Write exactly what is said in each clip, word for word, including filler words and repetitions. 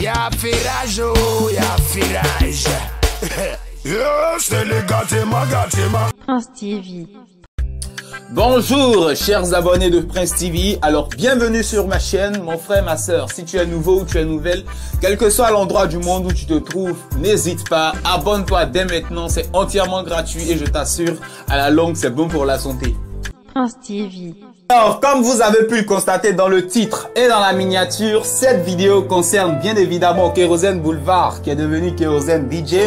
Y'a firage, oh, y'a firage. C'est les gâtements, gâtements. Prince T V. Bonjour chers abonnés de Prince T V, alors bienvenue sur ma chaîne, mon frère, ma soeur. Si tu es nouveau ou tu es nouvelle, quel que soit l'endroit du monde où tu te trouves, n'hésite pas, abonne-toi dès maintenant, c'est entièrement gratuit et je t'assure, à la longue c'est bon pour la santé. Prince T V. Alors, comme vous avez pu le constater dans le titre et dans la miniature, cette vidéo concerne bien évidemment Kérosène Boulevard, qui est devenu Kérosène D J.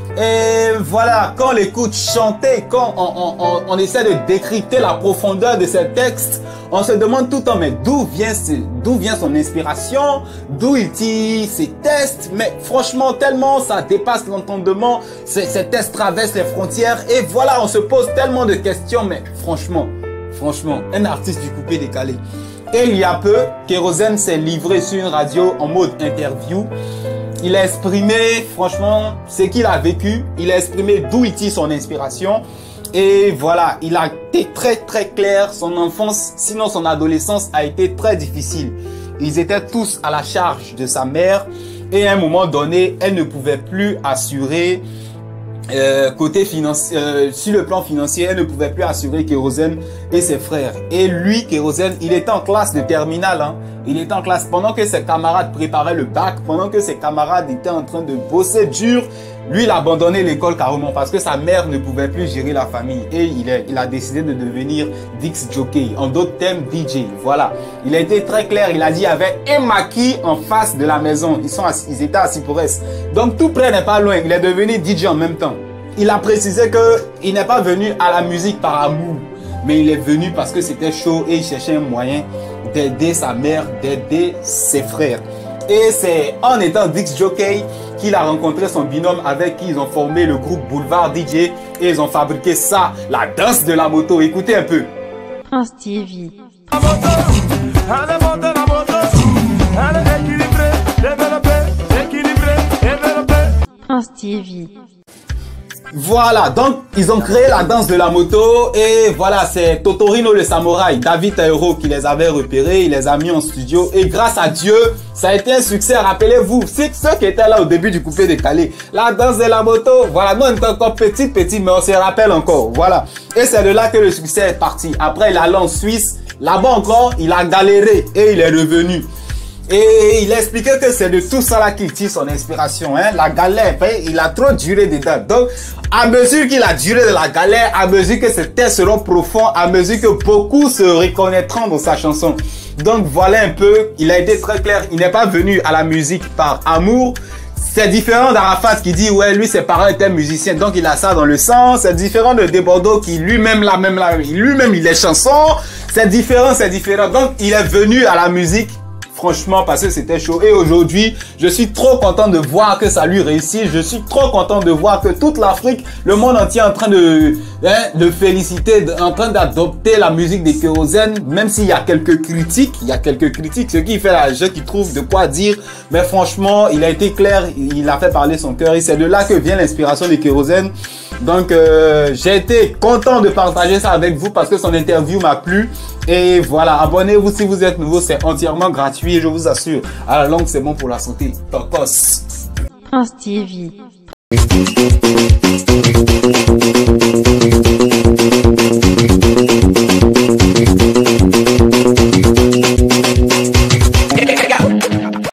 Et voilà, quand on l'écoute chanter, quand on, on, on, on essaie de décrypter la profondeur de ces textes, on se demande tout le temps, mais d'où vient, d'où vient son inspiration, d'où il tire ses textes. Mais franchement, tellement ça dépasse l'entendement, ces, ces textes traversent les frontières. Et voilà, on se pose tellement de questions, mais franchement, franchement, un artiste du coupé décalé. Et il y a peu, Kérosène s'est livré sur une radio en mode interview. Il a exprimé, franchement, ce qu'il a vécu. Il a exprimé d'où il tire son inspiration. Et voilà, il a été très très clair. Son enfance, sinon son adolescence, a été très difficile. Ils étaient tous à la charge de sa mère. Et à un moment donné, elle ne pouvait plus assurer, euh, côté financier, euh, sur le plan financier, elle ne pouvait plus assurer Kérosène et ses frères. Et lui, Kérosène, il était en classe de terminale, hein. Il était en classe pendant que ses camarades préparaient le bac, pendant que ses camarades étaient en train de bosser dur. Lui, il a abandonné l'école carrément parce que sa mère ne pouvait plus gérer la famille. Et il, est, il a décidé de devenir disc jockey. En d'autres termes, D J. Voilà. Il a été très clair. Il a dit, il y avait un maquis en face de la maison. Ils, sont assis, ils étaient assis pour S. Donc, tout près n'est pas loin. Il est devenu D J en même temps. Il a précisé qu'il n'est pas venu à la musique par amour. Mais il est venu parce que c'était chaud et il cherchait un moyen d'aider sa mère, d'aider ses frères. Et c'est en étant disc jockey qu'il a rencontré son binôme avec qui ils ont formé le groupe Boulevard D J et ils ont fabriqué ça, la danse de la moto. Écoutez un peu. Prince T V. La moto, elle est montée, la moto, elle est équilibrée, développée, équilibrée, développée. Prince T V. Voilà, donc ils ont créé la danse de la moto et voilà, c'est Totorino le samouraï, David Taïro qui les avait repérés, il les a mis en studio et grâce à Dieu, ça a été un succès. Rappelez-vous, c'est ceux qui étaient là au début du coupé décalé, la danse de la moto, voilà, nous on était encore petit petit mais on se rappelle encore, voilà. Et c'est de là que le succès est parti. Après il est allé en Suisse, là-bas encore, il a galéré et il est revenu. Et il a expliqué que c'est de tout ça là qu'il tire son inspiration, hein. La galère, il a trop duré dedans. Donc, à mesure qu'il a duré de la galère, à mesure que ses textes seront profonds, à mesure que beaucoup se reconnaîtront dans sa chanson. Donc, voilà un peu, il a été très clair. Il n'est pas venu à la musique par amour. C'est différent d'Arafat qui dit, ouais, lui, ses parents étaient musiciens, donc il a ça dans le sang. C'est différent de Debordo qui lui-même, là, même là, lui-même, il est chanson. C'est différent, c'est différent. Donc, il est venu à la musique. Franchement, parce que c'était chaud. Et aujourd'hui, je suis trop content de voir que ça lui réussit. Je suis trop content de voir que toute l'Afrique, le monde entier est en train de, hein, de féliciter, de, en train d'adopter la musique des Kérosène. Même s'il y a quelques critiques, il y a quelques critiques. Ce qui fait la jeu qui trouve de quoi dire. Mais franchement, il a été clair. Il a fait parler son cœur. Et c'est de là que vient l'inspiration des Kérosène. Donc, euh, j'ai été content de partager ça avec vous parce que son interview m'a plu. Et voilà, abonnez-vous si vous êtes nouveau, c'est entièrement gratuit et je vous assure, à la longue, c'est bon pour la santé. Tokos. Prince T V.